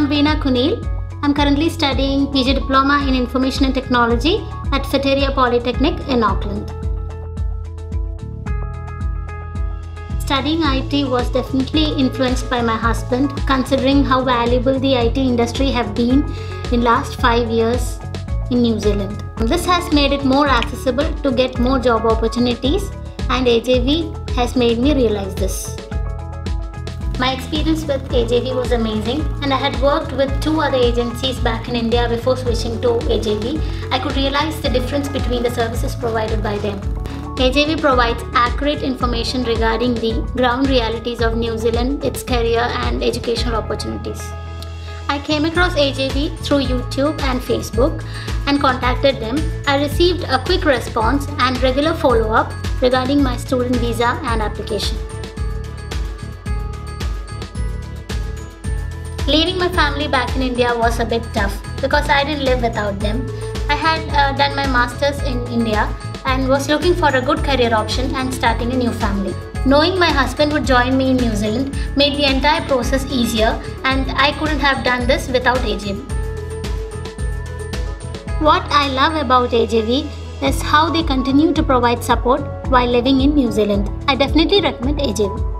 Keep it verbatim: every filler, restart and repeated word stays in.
I'm Veena Kuniel. I'm currently studying P G Diploma in Information and Technology at Whitireia Polytechnic in Auckland. Studying I T was definitely influenced by my husband, considering how valuable the I T industry have been in last five years in New Zealand. This has made it more accessible to get more job opportunities, and A J V has made me realize this. My experience with A J V was amazing, and I had worked with two other agencies back in India before switching to A J V. I could realize the difference between the services provided by them. A J V provides accurate information regarding the ground realities of New Zealand, its career and educational opportunities. I came across A J V through YouTube and Facebook and contacted them. I received a quick response and regular follow-up regarding my student visa and application. Leaving my family back in India was a bit tough because I didn't live without them. I had uh, done my masters in India and was looking for a good career option and starting a new family. Knowing my husband would join me in New Zealand made the entire process easier, and I couldn't have done this without A J V. What I love about A J V is how they continue to provide support while living in New Zealand. I definitely recommend A J V.